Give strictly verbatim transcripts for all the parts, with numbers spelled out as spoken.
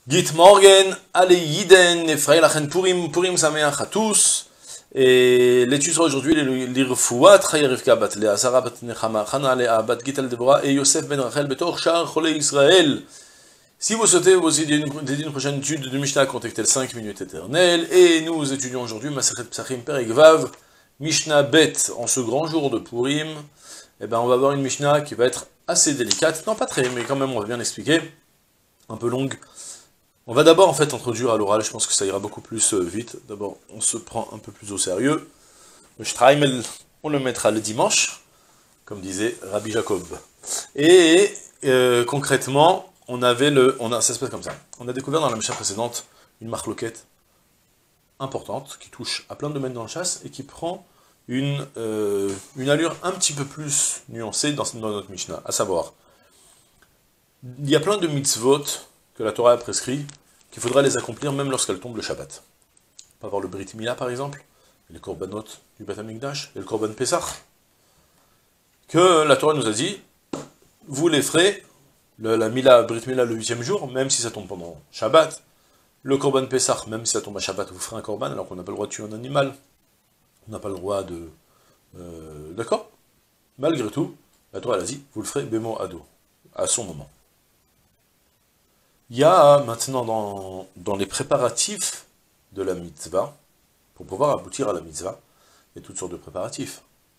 Git Morgen, allez Yiden, Efraïl Achen Purim, Purim Sameach à tous. Et l'étude sera aujourd'hui l'Irfouat, Chayarivka Bat Lea, Sarah Bat Nechama, Chana Lea, Bat Gital Deborah et Yosef Ben Rachel Betor Shar Cholé Israël. Si vous souhaitez vous aussi dédier une prochaine étude de Mishnah, contactez le cinq minutes éternelles. Et nous étudions aujourd'hui Masechet Psachim Perek Vav, Mishnah Bet, en ce grand jour de Purim. Eh ben on va avoir une Mishnah qui va être assez délicate, non pas très, mais quand même on va bien l'expliquer, un peu longue. On va d'abord en fait introduire à l'oral, je pense que ça ira beaucoup plus euh, vite. D'abord, on se prend un peu plus au sérieux. Le Shtraimel, on le mettra le dimanche, comme disait Rabbi Jacob. Et euh, concrètement, on avait le, on a, ça se passe comme ça. On a découvert dans la Mishnah précédente une marloquette importante qui touche à plein de domaines dans le chasse et qui prend une, euh, une allure un petit peu plus nuancée dans, dans notre Mishnah. À savoir, il y a plein de mitzvot que la Torah a prescrit, qu'il faudra les accomplir même lorsqu'elle tombe le Shabbat. On peut avoir le Brit Mila par exemple, les korbanot du Beth Amikdash, et le korban Pesach, que la Torah nous a dit, vous les ferez, le, la Mila, Brit Mila le huitième jour, même si ça tombe pendant Shabbat, le korban Pesach, même si ça tombe à Shabbat, vous ferez un korban, alors qu'on n'a pas le droit de tuer un animal, on n'a pas le droit de... Euh, D'accord? Malgré tout, la Torah elle a dit, vous le ferez Bemo Ado, à son moment. Il y a maintenant dans, dans les préparatifs de la mitzvah, pour pouvoir aboutir à la mitzvah, il y a toutes sortes de préparatifs.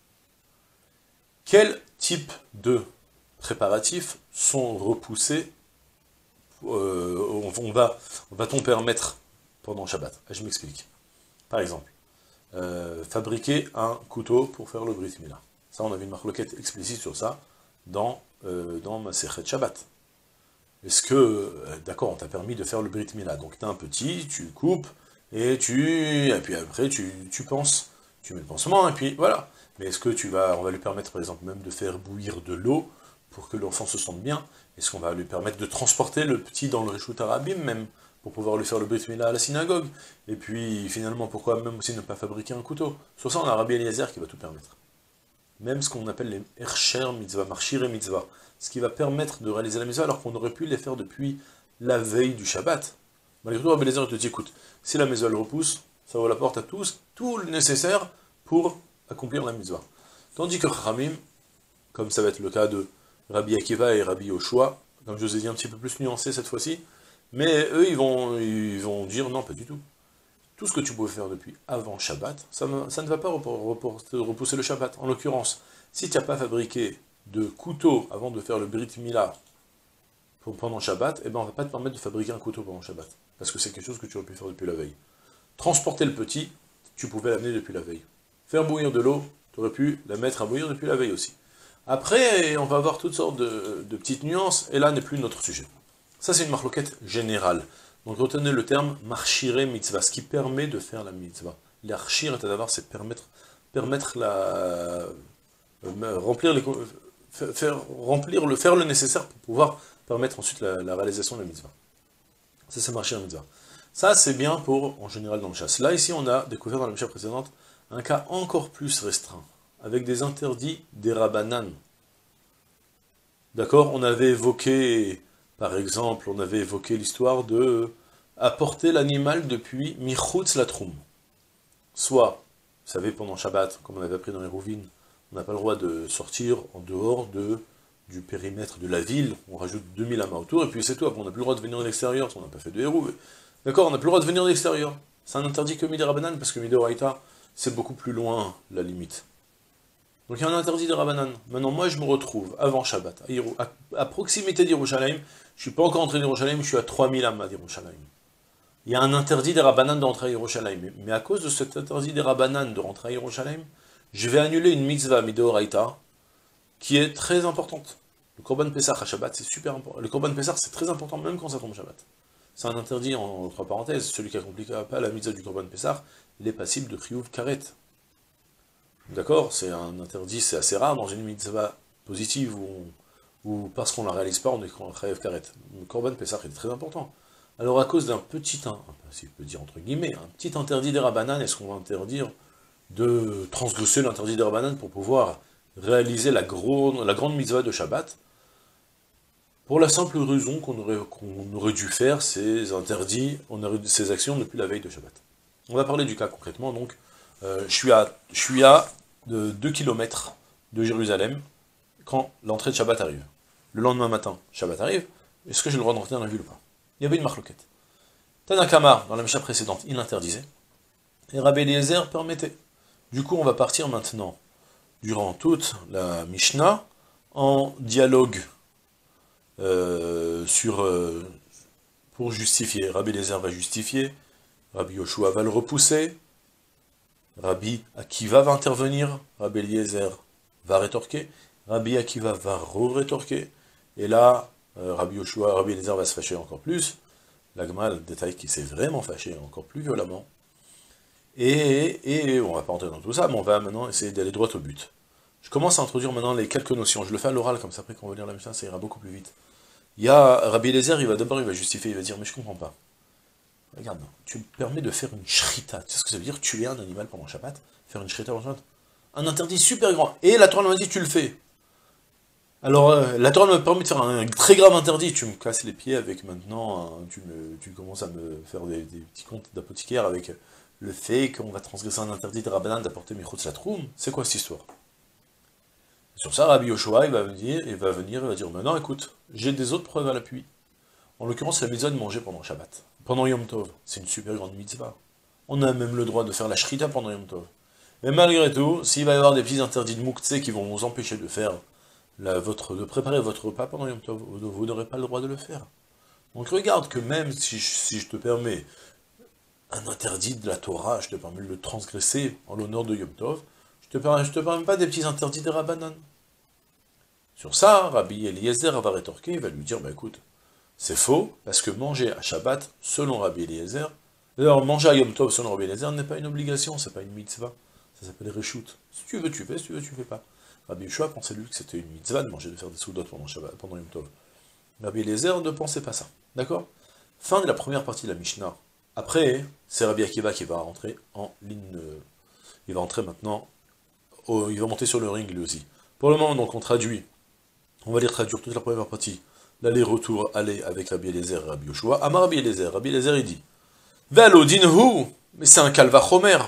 Quel type de préparatifs sont repoussés, euh, on va, va-t-on permettre pendant Shabbat? Je m'explique. Par exemple, euh, fabriquer un couteau pour faire le Brit Mila. Ça, on avait une marloquette explicite sur ça dans, euh, dans Masechet Shabbat. Est-ce que, d'accord, on t'a permis de faire le Brit Mila, donc t'as un petit, tu coupes, et tu, et puis après tu, tu penses, tu mets le pansement, et puis voilà. Mais est-ce que tu vas, on va lui permettre par exemple même de faire bouillir de l'eau, pour que l'enfant se sente bien? Est-ce qu'on va lui permettre de transporter le petit dans le Reshut Arabim même, pour pouvoir lui faire le Brit Mila à la synagogue? Et puis finalement, pourquoi même aussi ne pas fabriquer un couteau? Sur ça, on a Rabbi Eliezer qui va tout permettre. Même ce qu'on appelle les Ercher Mitzvah, Marchire Mitzvah, ce qui va permettre de réaliser la mitzvah alors qu'on aurait pu les faire depuis la veille du Shabbat. Malgré tout, Rabbi Eliezer te dit, écoute, si la mitzvah le repousse, ça ouvre la porte à tous, tout le nécessaire pour accomplir la mitzvah. Tandis que Chachamim, comme ça va être le cas de Rabbi Akiva et Rabbi Yoshua, comme je vous ai dit un petit peu plus nuancé cette fois-ci, mais eux, ils vont, ils vont dire, non, pas du tout. Tout ce que tu pouvais faire depuis avant Shabbat, ça, me, ça ne va pas repousser le Shabbat. En l'occurrence, si tu n'as pas fabriqué de couteau avant de faire le Brit Mila pendant Shabbat, eh ben on ne va pas te permettre de fabriquer un couteau pendant Shabbat. Parce que c'est quelque chose que tu aurais pu faire depuis la veille. Transporter le petit, tu pouvais l'amener depuis la veille. Faire bouillir de l'eau, tu aurais pu la mettre à bouillir depuis la veille aussi. Après, on va avoir toutes sortes de, de petites nuances, et là n'est plus notre sujet. Ça, c'est une marloquette générale. Donc retenez le terme marchire mitzvah, ce qui permet de faire la mitzvah. L'archir est à d'avoir, c'est permettre, permettre la, euh, remplir les, faire, remplir le, faire le nécessaire pour pouvoir permettre ensuite la, la réalisation de la mitzvah. Ça, c'est marchir mitzvah. Ça, c'est bien pour, en général, dans le chasse. Là, ici, on a découvert dans la Mishnah précédente un cas encore plus restreint, avec des interdits des rabbanan. D'accord? On avait évoqué... Par exemple, on avait évoqué l'histoire de apporter l'animal depuis Michutz Latrum. Soit, vous savez, pendant Shabbat, comme on avait appris dans les Rouvines, on n'a pas le droit de sortir en dehors de, du périmètre de la ville, on rajoute deux mille amas autour, et puis c'est tout, après on n'a plus le droit de venir de l'extérieur, si on n'a pas fait de héros. D'accord, on n'a plus le droit de venir de l'extérieur. C'est un interdit que Midé Rabbanan, parce que Midé Oraïta, c'est beaucoup plus loin, la limite. Donc il y a un interdit de Rabbanan. Maintenant, moi, je me retrouve avant Shabbat, à, à, à proximité d'Yerushalayim. Je ne suis pas encore entré d'Yerushalayim, je suis à trois mille amas d'Yerushalayim. Il y a un interdit des Rabbanan de rentrer à Yerushalayim. Mais à cause de cet interdit des Rabbanan de rentrer à Yerushalayim, je vais annuler une mitzvah midoraita qui est très importante. Le Korban Pesach à Shabbat, c'est super important. Le Korban Pesach, c'est très important même quand ça tombe Shabbat. C'est un interdit, entre parenthèses, celui qui n'accomplit pas la mitzvah du Korban Pesach, il est passible de Chiyuv Karet. D'accord? C'est un interdit, c'est assez rare dans une mitzvah positive où, on, où parce qu'on ne la réalise pas, on est Chayev Karet. Le Korban Pesach est très important. Alors à cause d'un petit, si je peux dire entre guillemets, un petit interdit des Rabbanan, est-ce qu'on va interdire de transgresser l'interdit des Rabbanan pour pouvoir réaliser la, gros, la grande mitzvah de Shabbat? Pour la simple raison qu'on aurait, qu'on aurait dû faire ces interdits, on aurait, ces actions depuis la veille de Shabbat. On va parler du cas concrètement, donc, euh, je suis à, je suis à de deux kilomètres de Jérusalem quand l'entrée de Shabbat arrive. Le lendemain matin, Shabbat arrive, est-ce que j'ai le droit d'entrer dans la ville ou pas? Il y avait une marloquette. Tanakama, dans la Mishnah précédente, il interdisait, et Rabbi Eliezer permettait. Du coup, on va partir maintenant, durant toute la Mishnah, en dialogue euh, sur, euh, pour justifier. Rabbi Eliezer va justifier, Rabbi Yoshua va le repousser, Rabbi Akiva va intervenir, Rabbi Eliezer va rétorquer, Rabbi Akiva va re-rétorquer, et là, euh, Rabbi Yoshua, Rabbi Eliezer va se fâcher encore plus, l'Agma, le détail qui s'est vraiment fâché encore plus violemment, et, et on va pas entrer dans tout ça, mais on va maintenant essayer d'aller droit au but. Je commence à introduire maintenant les quelques notions, je le fais à l'oral, comme ça après quand on va lire la Mishnah, ça ira beaucoup plus vite. Il y a Rabbi Eliezer, il va d'abord, il va justifier, il va dire, mais je comprends pas. Regarde, tu me permets de faire une shrita. Tu sais ce que ça veut dire, tuer un animal pendant Shabbat? Faire une shrita pendant Shabbat? Un interdit super grand. Et la Torah m'a dit, tu le fais. Alors, euh, la Torah me permet de faire un, un très grave interdit. Tu me casses les pieds avec maintenant, un, tu, me, tu commences à me faire des, des petits contes d'apothicaire avec le fait qu'on va transgresser un interdit de Rabbanan d'apporter Michutz Latroum. C'est quoi cette histoire? Sur ça, Rabbi Yoshua, il va venir, il va venir, il va dire, maintenant écoute, j'ai des autres preuves à l'appui. En l'occurrence, la mitzvah de manger pendant Shabbat. Pendant Yom Tov, c'est une super grande mitzvah. On a même le droit de faire la shrita pendant Yom Tov. Mais malgré tout, s'il va y avoir des petits interdits de Mouktsé qui vont vous empêcher de faire la, votre, de préparer votre repas pendant Yom Tov, vous, vous n'aurez pas le droit de le faire. Donc regarde que même si je, si je te permets un interdit de la Torah, je te permets de le transgresser en l'honneur de Yom Tov, je te permets, je te permets pas des petits interdits des Rabbanan. Sur ça, Rabbi Eliezer va rétorquer, il va lui dire, bah écoute, c'est faux, parce que manger à Shabbat, selon Rabbi Eliezer, d'ailleurs, manger à Yom Tov, selon Rabbi Eliezer, n'est pas une obligation, c'est pas une mitzvah, ça s'appelle Reshut. Si tu veux, tu fais, si tu veux, tu fais pas. Rabbi Yoshua pensait lui que c'était une mitzvah de manger, de faire des soudot pendant Shabbat, pendant Yom Tov. Rabbi Eliezer ne pensait pas ça, d'accord? Fin de la première partie de la Mishnah. Après, c'est Rabbi Akiva qui va rentrer en ligne, euh, il va entrer maintenant, au, il va monter sur le ring lui aussi. Pour le moment, donc, on traduit, on va lire traduire toute la première partie, l'aller-retour, aller avec Rabbi Eliezer et Rabbi Yoshua. Amar Rabbi Eliezer, Rabbi Eliezer il dit, Ve'alodinhu, mais c'est un kalvachomer.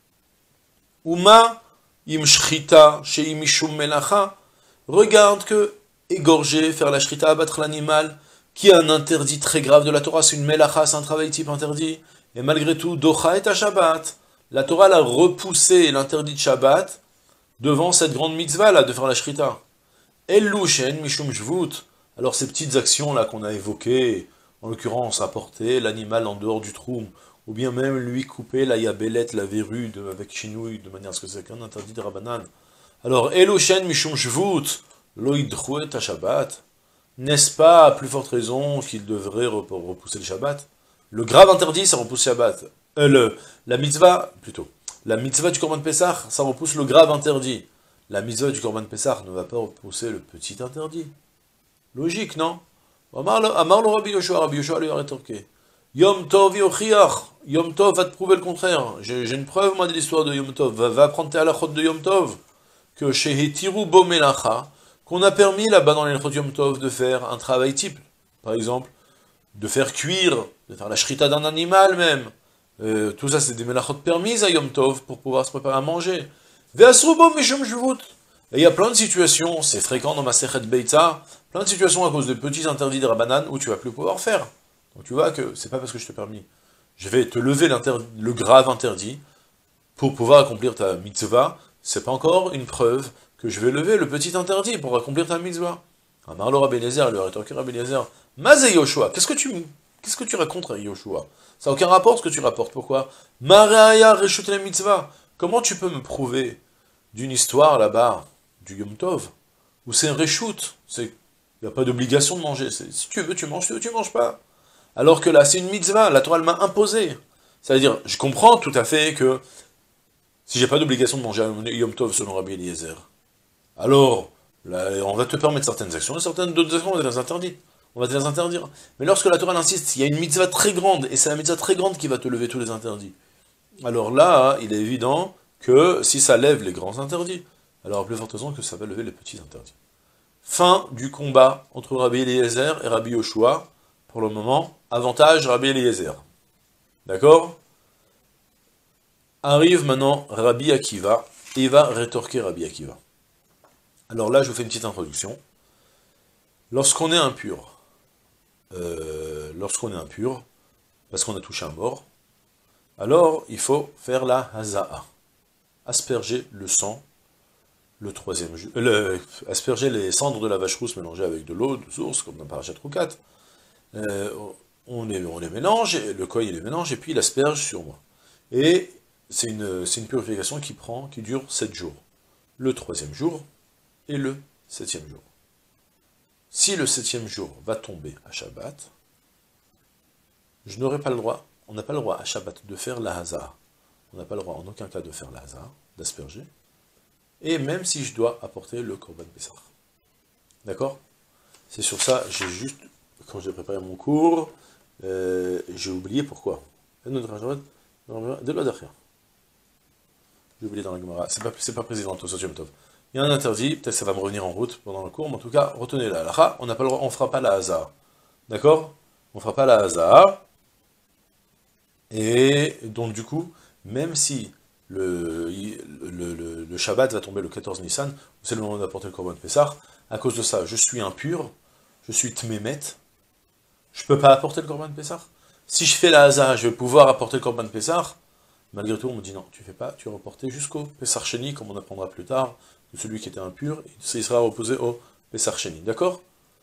Uma im shrita sheim mishum melacha. Regarde que égorger, faire la shrita, abattre l'animal, qui a un interdit très grave de la Torah, c'est une melacha, c'est un travail type interdit. Et malgré tout, docha et à Shabbat. La Torah l'a repoussé l'interdit de Shabbat devant cette grande mitzvah là de faire la shrita. Ellu shen mishum shvut. Alors ces petites actions-là qu'on a évoquées, en l'occurrence apporter l'animal en dehors du troum, ou bien même lui couper la yabelette, la verrue, de, avec chinouille, de manière à ce que c'est qu'un interdit de Rabbanan. Alors, Eloshen mishum shvut, loïdchouet à Shabbat, n'est-ce pas à plus forte raison qu'il devrait repousser le Shabbat? Le grave interdit, ça repousse Shabbat. Euh, le, la mitzvah, plutôt, la mitzvah du Korban Pessah, ça repousse le grave interdit. La mitzvah du Korban Pessah ne va pas repousser le petit interdit. Logique, non? Amar le Rabbi Yoshua, Rabbi Yoshua lui a rétorqué. Yom Tov yochiach, Yom Tov va te prouver le contraire. J'ai une preuve, moi, de l'histoire de Yom Tov. Va, va prendre tes halachot de Yom Tov. Que chez Hetiru bo melacha, qu'on a permis là-bas dans les halachot Yom Tov de faire un travail type. Par exemple, de faire cuire, de faire la shrita d'un animal même. Euh, tout ça, c'est des melachot permises à Yom Tov pour pouvoir se préparer à manger. Ve'asru bo mishum shvut. Et il y a plein de situations, c'est fréquent dans ma Sechet Beitza, plein de situations à cause de petits interdits de Rabbanan où tu vas plus pouvoir faire. Donc tu vois que c'est pas parce que je te permis. Je vais te lever le grave interdit pour pouvoir accomplir ta mitzvah. C'est pas encore une preuve que je vais lever le petit interdit pour accomplir ta mitzvah. Amar le Rabbi Eliezer, lui a rétorqué Rabbi Eliezer, Mazé Yoshua, qu'est-ce que tu qu'est-ce que tu racontes à Yoshua? Ça n'a aucun rapport ce que tu rapportes. Pourquoi? Maraya reshut la mitzvah. Comment tu peux me prouver d'une histoire là-bas du Yom Tov, où c'est un reshoot, il n'y a pas d'obligation de manger, si tu veux tu manges, si tu veux tu manges pas. Alors que là, c'est une mitzvah, la Torah elle m'a imposé. C'est-à-dire, je comprends tout à fait que, si j'ai pas d'obligation de manger un Yom Tov selon Rabbi Eliezer, alors, là, on va te permettre certaines actions, et certaines d'autres actions, on va te les interdire. On va te les interdire. Mais lorsque la Torah insiste, il y a une mitzvah très grande, et c'est la mitzvah très grande qui va te lever tous les interdits. Alors là, il est évident que si ça lève les grands interdits, alors à plus forte raison que ça va lever les petits interdits. Fin du combat entre Rabbi Eliezer et Rabbi Yoshua. Pour le moment, avantage Rabbi Eliezer. D'accord? Arrive maintenant Rabbi Akiva, et il va rétorquer Rabbi Akiva. Alors là, je vous fais une petite introduction. Lorsqu'on est impur, euh, lorsqu'on est impur, parce qu'on a touché un mort, alors il faut faire la haza'a, asperger le sang, le troisième jour, euh, asperger les cendres de la vache rousse mélangées avec de l'eau de source, comme dans Parashat Roukat, euh, on, les, on les mélange, et le kohen les mélange, et puis il asperge sur moi. Et c'est une, c'est une purification qui prend, qui dure sept jours. Le troisième jour et le septième jour. Si le septième jour va tomber à Shabbat, je n'aurai pas le droit, on n'a pas le droit à Shabbat de faire la haza'a. On n'a pas le droit en aucun cas de faire la haza'a, d'asperger. Et même si je dois apporter le Korban Pessah. D'accord? C'est sur ça, j'ai juste, quand j'ai préparé mon cours, euh, j'ai oublié pourquoi. De l'eau d'Achia. J'ai oublié dans la Gemara. C'est pas, c'est pas président au Sotium Tov. Il y a un interdit, peut-être ça va me revenir en route pendant le cours, mais en tout cas, retenez la halakha, on n'a pas le droit, on fera pas la haza'a. D'accord? On fera pas la haza'a. Et donc du coup, même si le, le, le, le Shabbat va tomber le quatorze Nissan, c'est le moment d'apporter le Korban Pessah, à cause de ça, je suis impur, je suis tmémet, je ne peux pas apporter le Korban Pessah. Si je fais la haza'a, je vais pouvoir apporter le Korban Pessah. Malgré tout, on me dit non, tu fais pas, tu vas reporter jusqu'au Pessah Sheni, comme on apprendra plus tard, de celui qui était impur, il sera reposé au Pessah Sheni, d'accord?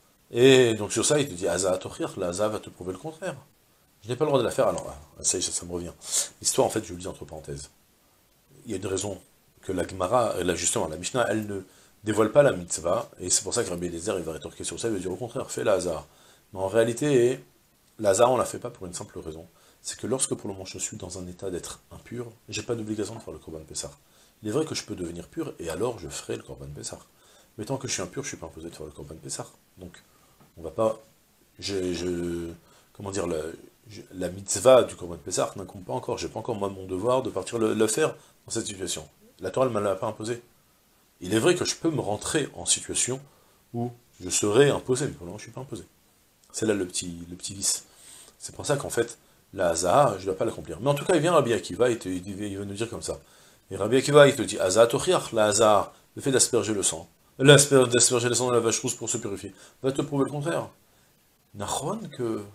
Et donc sur ça, il te dit haza'a tochir, la haza'a va te prouver le contraire. Je n'ai pas le droit de la faire, alors là, ça, ça, ça me revient. L'histoire, en fait, je vous le dis entre parenthèses. Il y a une raison que la Gemara, là, justement, la Mishnah, elle ne dévoile pas la mitzvah, et c'est pour ça que Rabbi Eliezer, il va rétorquer sur ça, il va dire au contraire, fais la haza'a. Mais en réalité, la haza'a, on ne la fait pas pour une simple raison. C'est que lorsque pour le moment je suis dans un état d'être impur, j'ai pas d'obligation de faire le Korban Pessah. Il est vrai que je peux devenir pur, et alors je ferai le Korban Pessah. Mais tant que je suis impur, je suis pas imposé de faire le Korban Pessah. Donc, on va pas... Je, je, comment dire, la, je, la mitzvah du Korban Pessah n'incombe pas encore. J'ai pas encore moi mon devoir de partir le, le faire dans cette situation. La Torah ne me l'a pas imposé. Il est vrai que je peux me rentrer en situation où je serai imposé, mais pour le moment je suis pas imposé. C'est là le petit, le petit vice. C'est pour ça qu'en fait, la haza'a, je ne dois pas l'accomplir. Mais en tout cas, il vient Rabbi Akiva, il, te, il, il va nous dire comme ça. Et Rabbi Akiva, il te dit, haza'a tochiach, la haza'a, le fait d'asperger le sang, d'asperger le sang de la vache rousse pour se purifier, va te prouver le contraire. Nachon que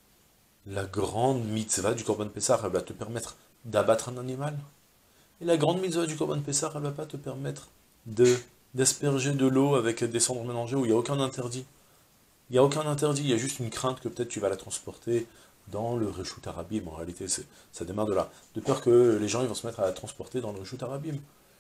la grande mitzvah du Korban Pessah, elle va te permettre d'abattre un animal. Et la grande mitzvah du Korban Pessah, elle ne va pas te permettre de d'asperger de l'eau avec des cendres mélangées où il n'y a aucun interdit. Il n'y a aucun interdit, il y a juste une crainte que peut-être tu vas la transporter dans le Reshut Arabim. En réalité, ça démarre de là. De peur que les gens ils vont se mettre à la transporter dans le Reshut Arabim.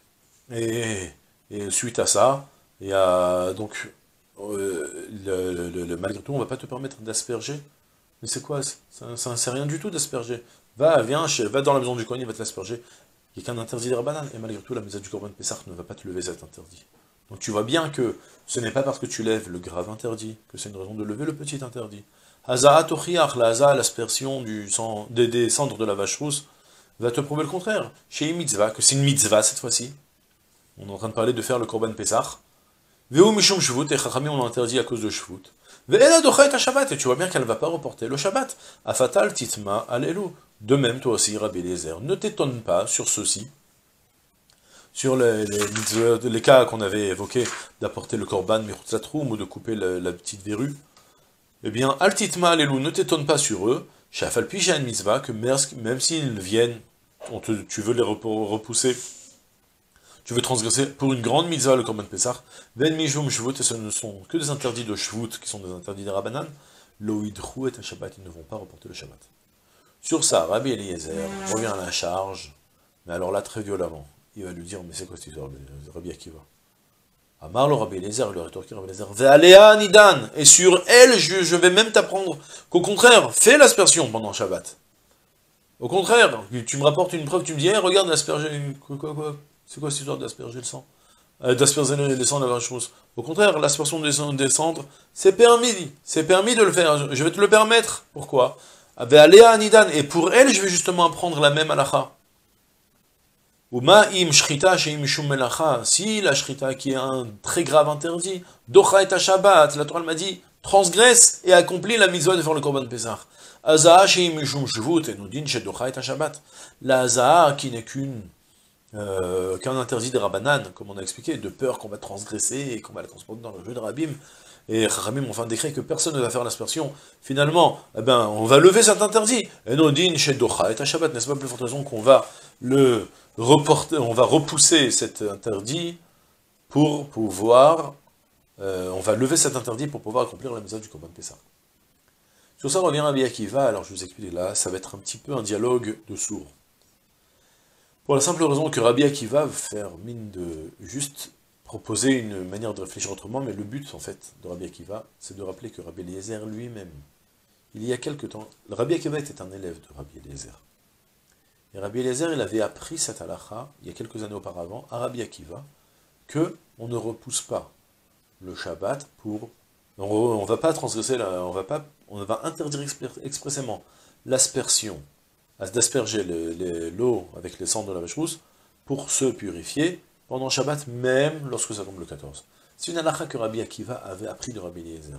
Et, et suite à ça, il y a donc, euh, le, le, le, malgré tout, on ne va pas te permettre d'asperger. Mais c'est quoi? Ça c'est rien du tout d'asperger. Va, viens, va dans la maison du Kohen, il va te l'asperger. Il n'y a qu'un interdit des Rabbanan. Et malgré tout, la mitzvah du Korban Pessah ne va pas te lever cet interdit. Donc tu vois bien que ce n'est pas parce que tu lèves le grave interdit que c'est une raison de lever le petit interdit. Haza'a tochiach, la haza'a, l'aspersion du sang, des, des cendres de la vache rousse, va te prouver le contraire. Chez une mitzvah, que c'est une mitzvah cette fois-ci. On est en train de parler de faire le Korban Pessah. Veu mishum shvut, et Chachamim on l'a interdit à cause de shvut. Ve'ela docha et Shabbat, et tu vois bien qu'elle ne va pas reporter le Shabbat. Afatal titma alelu. De même, toi aussi, Rabbi Eliezer, ne t'étonne pas sur ceci. Sur les, les, les cas qu'on avait évoqués d'apporter le korban mirutzatroum ou de couper la, la petite verrue, eh bien, altitma alelu, ne t'étonne pas sur eux, shafal pijan mitzvah, que même s'ils viennent, on te, tu veux les repousser, tu veux transgresser pour une grande mitzvah, le korban Pessah, ven mijum shvut, et ce ne sont que des interdits de shvut, qui sont des interdits des Rabbanan, lo idrou et un Shabbat, ils ne vont pas reporter le Shabbat. Sur ça, Rabbi Eliezer revient à la charge, mais alors là, très violemment. Il va lui dire, mais c'est quoi cette histoire de Rabbi Akiva? Amar le Rabbi Eliezer, il lui rétorque Rabbi Eliezer, Ve'alea nidan, et sur elle, je, je vais même t'apprendre qu'au contraire, fais l'aspersion pendant Shabbat. Au contraire, tu me rapportes une preuve, tu me dis, hey, regarde l'asperger, quoi, quoi, quoi, c'est quoi cette histoire d'asperger le sang euh, D'asperger le sang de la vache rousse. Au contraire, l'aspersion des cendres, c'est permis, c'est permis de le faire, je vais te le permettre. Pourquoi? Ve'alea nidan, et pour elle, je vais justement apprendre la même halakha. Uma im shrita sheim mishum melacha, si la shrita qui est un très grave interdit, docha et Shabbat, la Torah m'a dit, transgresse et accomplit la mitzvah de faire le korban pesach. Azaa sheim mishum shvut, et nous dit chez docha et Shabbat. La azaa qui n'est qu'une, euh, qu'un interdit de Rabbanan, comme on a expliqué, de peur qu'on va transgresser et qu'on va la transporter dans le jeu de Rabbim. Et Chachamim ont fait un décret que personne ne va faire l'aspersion. Finalement, eh ben, on va lever cet interdit. Et nous dit chez docha et Shabbat, n'est-ce pas plus forte raison qu'on va le reporter, on va repousser cet interdit pour pouvoir, euh, on va lever cet interdit pour pouvoir accomplir la mitzvah du Korban Pessah. Sur ça revient Rabbi Akiva, alors je vous explique là, ça va être un petit peu un dialogue de sourds. Pour la simple raison que Rabbi Akiva va faire mine de juste proposer une manière de réfléchir autrement, mais le but en fait de Rabbi Akiva, c'est de rappeler que Rabbi Eliezer lui-même, il y a quelque temps, Rabbi Akiva était un élève de Rabbi Eliezer. Et Rabbi Eliezer, il avait appris cette halakha, il y a quelques années auparavant, à Rabbi Akiva, que on ne repousse pas le Shabbat pour... On ne va pas transgresser, la, on, va pas, on va interdire expressément l'aspersion, d'asperger l'eau avec les cendres de la vache rousse, pour se purifier pendant Shabbat, même lorsque ça tombe le quatorze. C'est une halakha que Rabbi Akiva avait appris de Rabbi Eliezer.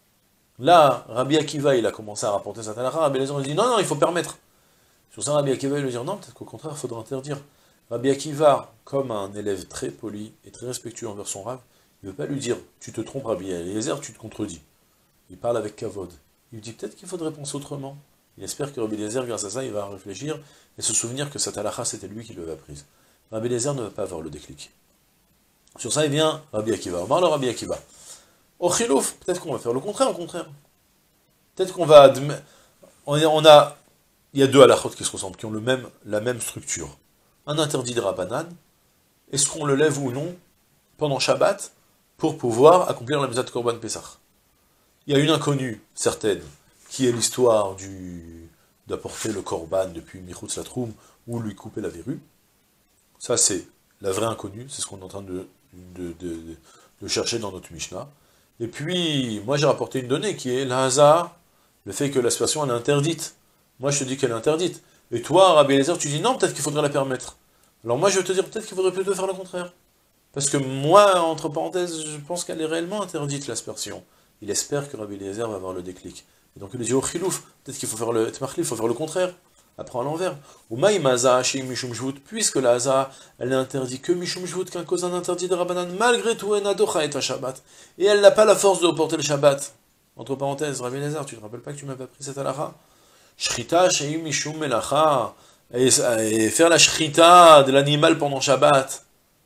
Là, Rabbi Akiva, il a commencé à rapporter cette halakha, Rabbi Eliezer, il dit non, non, il faut permettre. Sur ça, Rabbi Akiva, il lui dit non, peut-être qu'au contraire, il faudra interdire. Rabbi Akiva, comme un élève très poli et très respectueux envers son rav, il ne veut pas lui dire, tu te trompes Rabbi Eliezer, tu te contredis. Il parle avec kavod. Il lui dit peut-être qu'il faudrait penser autrement. Il espère que Rabbi Eliezer, grâce à ça, il va réfléchir et se souvenir que cette halakha, c'était lui qui l'avait apprise. Rabbi Eliezer ne va pas avoir le déclic. Sur ça, il vient Rabbi Akiva. On parle de Rabbi Akiva. Au chilouf, peut-être qu'on va faire le contraire, au contraire. Peut-être qu'on va admettre... On a... Il y a deux halakhot qui se ressemblent, qui ont le même, la même structure. Un interdit de Rabbanan, est-ce qu'on le lève ou non pendant Shabbat pour pouvoir accomplir la mitzvah de Korban Pesach? Il y a une inconnue, certaine, qui est l'histoire du d'apporter le Korban depuis Michutz Latroum ou lui couper la verrue. Ça, c'est la vraie inconnue, c'est ce qu'on est en train de, de, de, de chercher dans notre Mishnah. Et puis, moi j'ai rapporté une donnée qui est la hasard, le fait que la situation elle est interdite. Moi, je te dis qu'elle est interdite. Et toi, Rabbi Eliezer, tu dis non, peut-être qu'il faudrait la permettre. Alors moi, je vais te dire peut-être qu'il faudrait plutôt faire le contraire. Parce que moi, entre parenthèses, je pense qu'elle est réellement interdite, l'aspersion. Il espère que Rabbi Eliezer va avoir le déclic. Et donc il lui dit, oh chilouf, peut-être qu'il faut faire le tmachli, il faut faire le contraire. Apprends à l'envers. Ou maïm haza chez mishum shvut, puisque la haza, elle est interdite que mishum shvut, qu'un cause un interdit de Rabbanan, malgré tout, en adocha et Shabbat. Et elle n'a pas la force de porter le Shabbat. Entre parenthèses, Rabbi Eliezer, tu te rappelles pas que tu m'avais appris cette halakha? Shrita sheim mishum melacha, et faire la shrita de l'animal pendant Shabbat,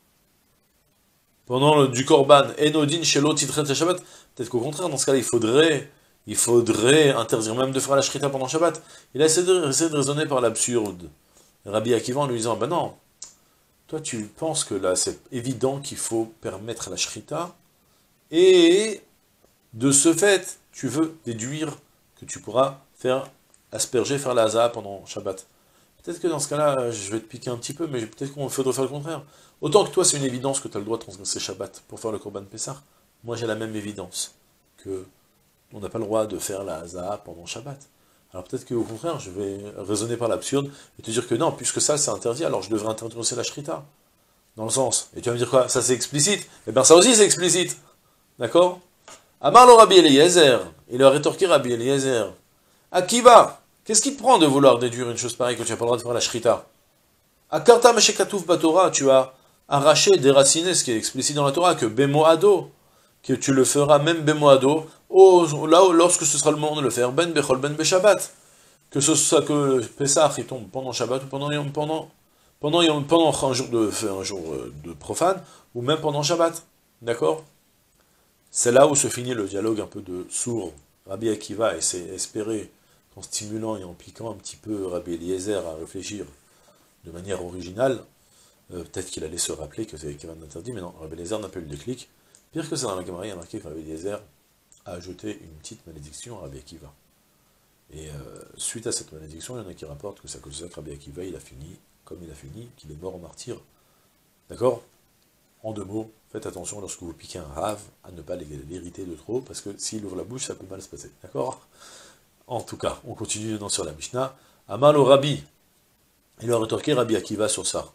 pendant le, du korban, enodin shelo titret Shabbat, peut-être qu'au contraire, dans ce cas-là, il faudrait, il faudrait interdire même de faire la shrita pendant Shabbat. Il a essayé de, essayé de raisonner par l'absurde. Rabbi Akiva en lui disant, ben non, toi tu penses que là c'est évident qu'il faut permettre la shrita, et de ce fait, tu veux déduire que tu pourras faire asperger, faire la haza pendant Shabbat. Peut-être que dans ce cas-là, je vais te piquer un petit peu, mais peut-être qu'on faudrait faire le contraire. Autant que toi, c'est une évidence que tu as le droit de transgresser Shabbat pour faire le Korban Pessah. Moi, j'ai la même évidence que on n'a pas le droit de faire la haza pendant Shabbat. Alors peut-être qu'au contraire, je vais raisonner par l'absurde et te dire que non, puisque ça, c'est interdit, alors je devrais interdire aussi la shrita. Dans le sens. Et tu vas me dire quoi? Ça, c'est explicite? Eh bien, ça aussi, c'est explicite. D'accord? Amar le Rabbi Eliezer. Il a rétorqué Rabbi Eliezer. Akiva, qu'est-ce qui te prend de vouloir déduire une chose pareille quand tu n'as pas le droit de faire la shrita? Akarta meshekatouf batora, tu as arraché, déraciné ce qui est explicite dans la Torah, que bemoado, que tu le feras même bemoado, oh, là, lorsque ce sera le moment de le faire, ben bechol ben beshabbat, que ce soit que Pessah il tombe pendant Shabbat ou pendant pendant pendant, pendant un jour de un jour de profane ou même pendant Shabbat, d'accord? C'est là où se finit le dialogue un peu de sourd. Rabbi Akiva essaie espérer en stimulant et en piquant un petit peu Rabbi Eliezer à réfléchir de manière originale, euh, peut-être qu'il allait se rappeler que c'est Akiva interdit, mais non, Rabbi Eliezer n'a pas eu le déclic. Pire que ça, dans la Gemara, il y a marqué que Rabbi Eliezer a ajouté une petite malédiction à Rabbi Akiva. Et euh, suite à cette malédiction, il y en a qui rapportent que c'est à cause de ça que Rabbi Akiva, il a fini comme il a fini, qu'il est mort en martyr. D'accord? En deux mots, faites attention lorsque vous piquez un rave à ne pas l'irriter de trop, parce que s'il ouvre la bouche, ça peut mal se passer. D'accord? En tout cas, on continue dans sur la Mishnah. Amal au Rabbi. Il a rétorqué Rabbi Akiva sur ça.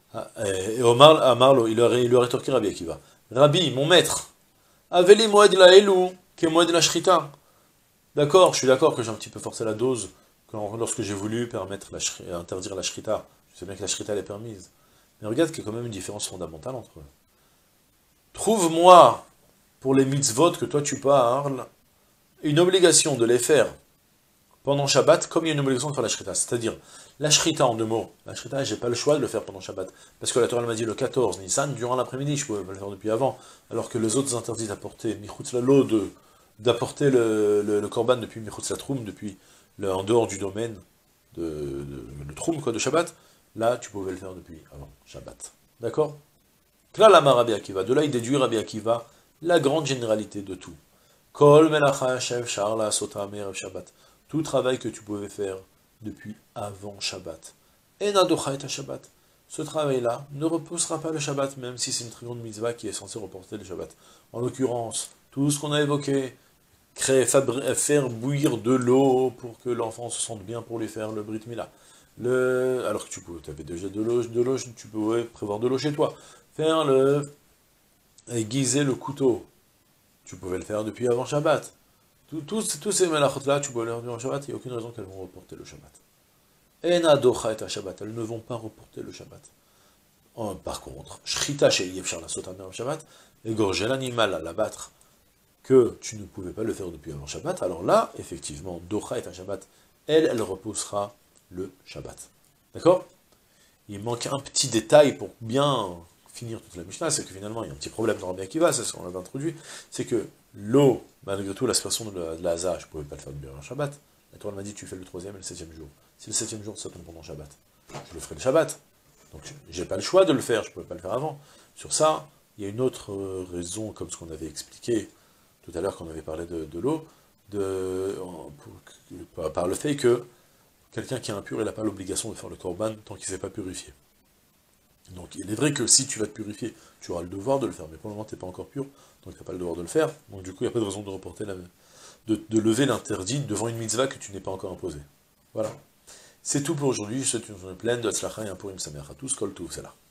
Ah, Et et Omar, Amarlo, il aurait, il aurait rétorqué Rabbi Akiva. Rabbi, mon maître, Aveli moed la elou, que moed la shrita. D'accord, je suis d'accord que j'ai un petit peu forcé la dose quand, lorsque j'ai voulu permettre la shri- interdire la shrita. Je sais bien que la shrita elle est permise. Mais regarde qu'il y a quand même une différence fondamentale entre eux. Trouve-moi, pour les mitzvot que toi tu parles, une obligation de les faire pendant Shabbat, comme il y a une obligation de faire la shrita. C'est-à-dire, la shrita en deux mots. La shrita, j'ai pas le choix de le faire pendant Shabbat. Parce que la Torah elle m'a dit le quatorze Nissan, durant l'après-midi, je pouvais pas le faire depuis avant. Alors que les autres interdits d'apporter, Michutz Lalo, de d'apporter le, le, le korban depuis Michutz Troum, depuis le, en dehors du domaine de, de, le Troum, quoi, de Shabbat, là, tu pouvais le faire depuis avant Shabbat. D'accord? Là, la Rabbi Akiva. De là, il déduit Rabbi Akiva la grande généralité de tout. Kol melacha Hashem sharla sota me'erev Shabbat. Tout travail que tu pouvais faire depuis avant Shabbat. Enadocha et Shabbat. Ce travail-là ne repoussera pas le Shabbat, même si c'est une très grande mitzvah qui est censée reporter le Shabbat. En l'occurrence, tout ce qu'on a évoqué, créer, fabri- faire bouillir de l'eau pour que l'enfant se sente bien pour lui faire le Brit Mila. Le... Alors que tu pouvais, avais déjà de l'eau, de l'eau, tu pouvais prévoir de l'eau chez toi. Faire le... aiguiser le couteau. Tu pouvais le faire depuis avant Shabbat. Tous, tous, tous ces malachot-là, tu pouvais le faire durant Shabbat, il n'y a aucune raison qu'elles vont reporter le Shabbat. Ena docha et Shabbat, elles ne vont pas reporter le Shabbat. En- par contre, shrita chez Yevchar la sotamer en Shabbat, égorger l'animal à l'abattre, que tu ne pouvais pas le faire depuis avant Shabbat, alors là, effectivement, docha et Shabbat, elle, elle repoussera le Shabbat. D'accord? Il manque un petit détail pour bien finir toute la Mishnah, c'est que finalement, il y a un petit problème dans Rabbi Akiva, c'est ce qu'on avait introduit, c'est que l'eau, malgré tout, l'aspersion de la, de la Haza, je ne pouvais pas le faire depuis avant Shabbat. La Torah m'a dit, tu fais le troisième et le septième jour. Si le septième jour, ça tombe pendant Shabbat, je le ferai le Shabbat. Donc, j'ai pas le choix de le faire, je ne pouvais pas le faire avant. Sur ça, il y a une autre euh, raison, comme ce qu'on avait expliqué tout à l'heure quand on avait parlé de, de l'eau, de, en- pour- par le fait que quelqu'un qui est impur, il n'a pas l'obligation de faire le korban tant qu'il ne s'est pas purifié. Donc il est vrai que si tu vas te purifier, tu auras le devoir de le faire, mais pour le moment tu n'es pas encore pur, donc tu n'as pas le devoir de le faire, donc du coup il n'y a pas de raison de reporter la, de, de lever l'interdit devant une mitzvah que tu n'es pas encore imposée. Voilà. C'est tout pour aujourd'hui, je te souhaite une journée pleine de tzlacha et un purim sameach à tous, kol tuv, c'est là.